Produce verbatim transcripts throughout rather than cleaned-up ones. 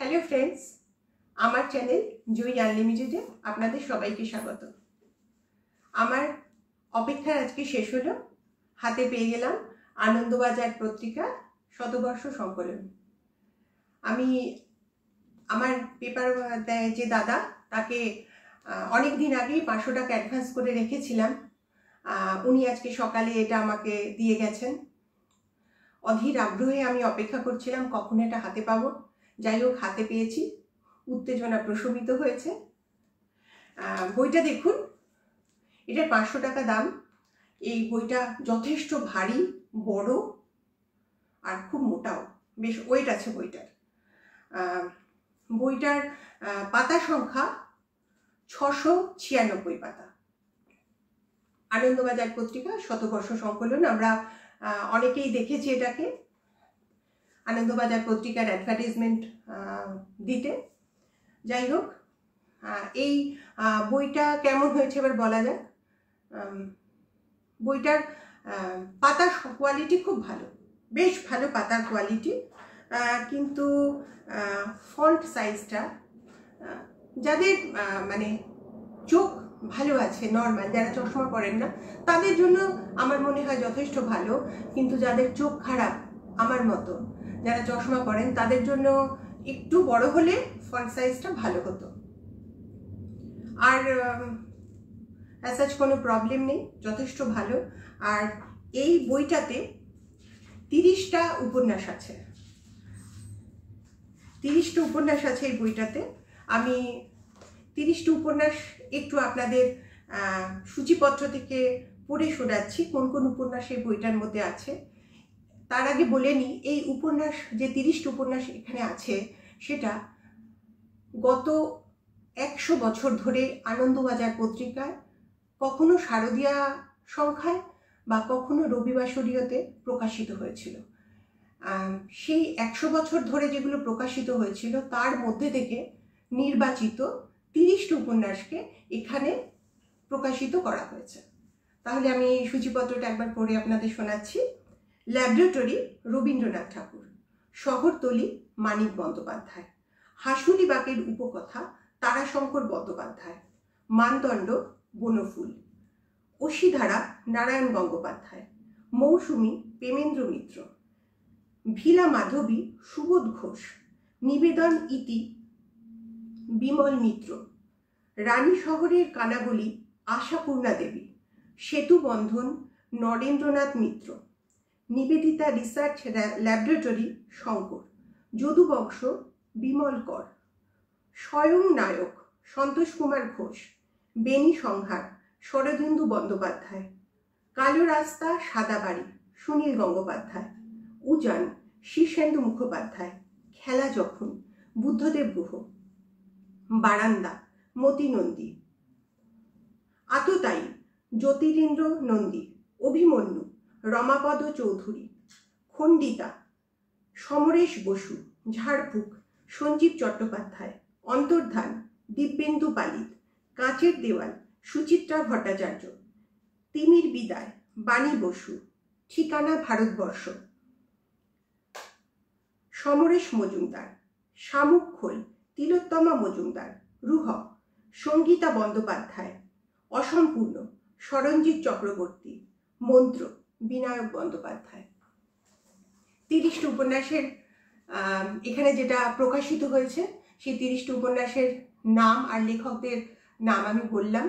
Hello friends, आमार channel जय अनलिमिटेडे आपनादेर सबाइके स्वागत। आमार अपेक्षा आज के शेष हलो, हाथे पेये गेलाम आनंदबाजार पत्रिका शतबर्ष संकलन। आमी आमार पेपार देय जे दादा ताके अनेक दिन आगे पाँचशो टाका एडभान्स करे रेखेछिलाम। उनी आज के सकाले एटा आमाके दिये गेछेन। अधीर आग्रहे आमी अपेक्षा करछिलाम कखन एटा हाथे पाबो। যাই হোক হাতে পেয়েছি, উত্তেজনা প্রশমিত হয়েছে। বইটা দেখুন, এটা পাঁচশো টাকা দাম। এই বইটা যথেষ্ট ভারী, বড় আর খুব মোটাও, বেশ ওয়েট আছে বইটার। বইটার পাতা সংখ্যা ছশো ছিয়ানব্বই পাতা। আনন্দবাজার পত্রিকা শতবর্ষ সংকলন। আমরা অনেকেই দেখেছি এটাকে আনন্দবাজার পত্রিকার অ্যাডভার্টাইজমেন্ট দিতে। যাই হোক, এই বইটা কেমন হয়েছে এবার বলা যাক। বইটার পাতার কোয়ালিটি খুব ভালো, বেশ ভালো পাতার কোয়ালিটি, কিন্তু ফন্ট সাইজটা যাদের মানে চোখ ভালো আছে, নর্মাল, যারা চশমা পরেন না তাদের জন্য আমার মনে হয় যথেষ্ট ভালো। কিন্তু যাদের চোখ খারাপ আমার মতো, যারা চশমা পরেন তাদের জন্য একটু বড় হলে ফন্ট সাইজটা ভালো হতো। আর অ্যাজ কোনো প্রবলেম নেই, যথেষ্ট ভালো। আর এই বইটাতে তিরিশটা উপন্যাস আছে, তিরিশটা উপন্যাস আছে এই বইটাতে। আমি তিরিশটা উপন্যাস একটু আপনাদের সূচিপত্র থেকে পড়ে শোনাচ্ছি কোন কোন উপন্যাস এই বইটার মধ্যে আছে। তার আগে বলে নিই, এই উপন্যাস যে তিরিশটা উপন্যাস এখানে আছে সেটা গত একশো বছর ধরে আনন্দবাজার পত্রিকায় কখনো শারদীয়া সংখ্যায় বা কখনো রবিবাসরীয়তে প্রকাশিত হয়েছিল। সেই একশো বছর ধরে যেগুলো প্রকাশিত হয়েছিল তার মধ্যে থেকে নির্বাচিত তিরিশটা উপন্যাসকে এখানে প্রকাশিত করা হয়েছে। তাহলে আমি এই সূচিপত্রটা একবার পড়ে আপনাদের শোনাচ্ছি। ল্যাবরেটরি রবীন্দ্রনাথ ঠাকুর, শহরতলি মানিক বন্দ্যোপাধ্যায়, হাসুলিবাগের উপকথা তারাশঙ্কর বন্দ্যোপাধ্যায়, মানদণ্ড বনফুল, অশিধারা নারায়ণ গঙ্গোপাধ্যায়, মৌসুমী প্রেমেন্দ্র মিত্র, ভিলা মাধবী সুবোধ ঘোষ, নিবেদন ইতি বিমল মিত্র, রানী শহরের কানাগলি আশাপূর্ণা দেবী, সেতু বন্ধন নরেন্দ্রনাথ মিত্র, নিবেদিতা রিসার্চ ল্যাবরেটরি শঙ্কর, যদুবংশ বিমল কর, স্বয়ং নায়ক সন্তোষ কুমার ঘোষ, বেনি সংহার শরদিন্দু বন্দ্যোপাধ্যায়, কালো রাস্তা সাদা বাড়ি সুনীল গঙ্গোপাধ্যায়, উজান শীর্ষেন্দু মুখোপাধ্যায়, খেলা যখন বুদ্ধদেব গুহ, বারান্দা মতি নন্দী, আততায়ী জ্যোতিরিন্দ্র নন্দী, অভিমন্যু রমাপদ চৌধুরী, খণ্ডিতা সমরেশ বসু, ঝাড়ফুঁক সঞ্জীব চট্টোপাধ্যায়, অন্তর্ধান দিব্যেন্দু পালিত, কাঁচের দেওয়াল সুচিত্রা ভট্টাচার্য, তিমির বিদায় বাণী বসু, ঠিকানা ভারতবর্ষ সমরেশ মজুমদার, শামুক খোল তিলোত্তমা মজুমদার, রুহ সঙ্গীতা বন্দ্যোপাধ্যায়, অসম্পূর্ণ সরঞ্জিৎ চক্রবর্তী, মন্ত্র বিনায়ক বন্দ্যোপাধ্যায়। তিরিশটা উপন্যাসের এখানে যেটা প্রকাশিত হয়েছে সেই তিরিশটা উপন্যাসের নাম আর লেখকদের নাম আমি বললাম।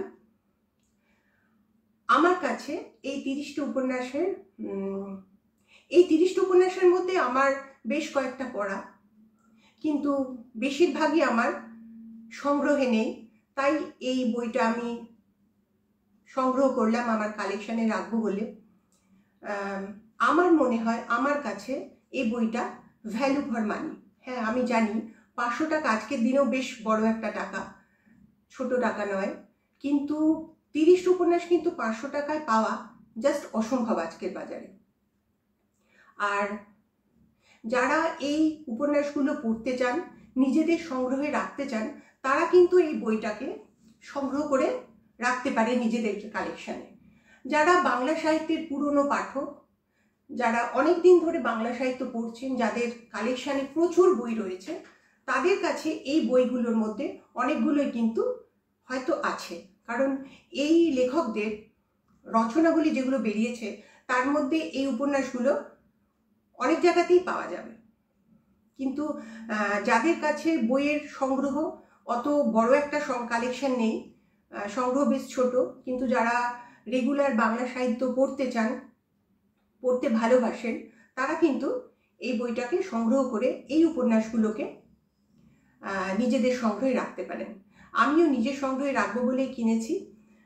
আমার কাছে এই তিরিশটা উপন্যাসের এই তিরিশটা উপন্যাসের মধ্যে আমার বেশ কয়েকটা পড়া, কিন্তু বেশিরভাগই আমার সংগ্রহে নেই। তাই এই বইটা আমি সংগ্রহ করলাম আমার কালেকশানে রাখবো বলে। আমার মনে হয় আমার কাছে এই বইটা ভ্যালু ফর মানি। হ্যাঁ, আমি জানি পাঁচশো টাকা আজকের দিনেও বেশ বড় একটা টাকা, ছোট টাকা নয়, কিন্তু তিরিশটা উপন্যাস কিন্তু পাঁচশো টাকায় পাওয়া জাস্ট অসম্ভব আজকের বাজারে। আর যারা এই উপন্যাসগুলো পড়তে চান, নিজেদের সংগ্রহে রাখতে চান, তারা কিন্তু এই বইটাকে সংগ্রহ করে রাখতে পারে নিজেদের কালেকশানে। যারা বাংলা সাহিত্যের পুরনো পাঠক, যারা অনেক দিন ধরে বাংলা সাহিত্য পড়ছেন, যাদের কালেকশানে প্রচুর বই রয়েছে, তাদের কাছে এই বইগুলোর মধ্যে অনেকগুলোই কিন্তু হয়তো আছে, কারণ এই লেখকদের রচনাগুলি যেগুলো বেরিয়েছে তার মধ্যে এই উপন্যাসগুলো অনেক জায়গাতেই পাওয়া যাবে। কিন্তু যাদের কাছে বইয়ের সংগ্রহ অত বড় একটা কালেকশন নেই, সংগ্রহ বেশ ছোট, কিন্তু যারা রেগুলার বাংলা সাহিত্য পড়তে চান, পড়তে ভালোবাসেন, তারা কিন্তু এই বইটাকে সংগ্রহ করে এই উপন্যাসগুলোকে নিজেদের সংগ্রহে রাখতে পারেন। আমিও নিজের সংগ্রহে রাখবো বলেই কিনেছি।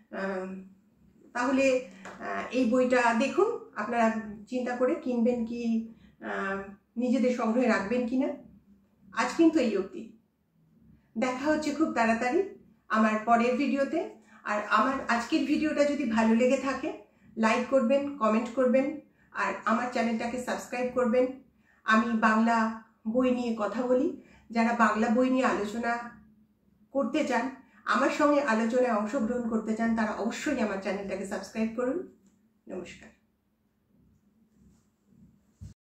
তাহলে এই বইটা দেখুন, আপনারা চিন্তা করে কিনবেন কি নিজেদের সংগ্রহে রাখবেন কিনা। আজ কিন্তু এই অবধি, দেখা হচ্ছে খুব তাড়াতাড়ি আমার পরের ভিডিওতে। আর আমার আজকের ভিডিওটা যদি ভালো লেগে থাকে লাইক করবেন, কমেন্ট করবেন, আর আমার চ্যানেলটাকে সাবস্ক্রাইব করবেন। আমি বাংলা বই নিয়ে কথা বলি, যারা বাংলা বই নিয়ে আলোচনা করতে চান, আমার সঙ্গে আলোচনায় অংশগ্রহণ করতে চান, তারা অবশ্যই আমার চ্যানেলটাকে সাবস্ক্রাইব করুন। নমস্কার।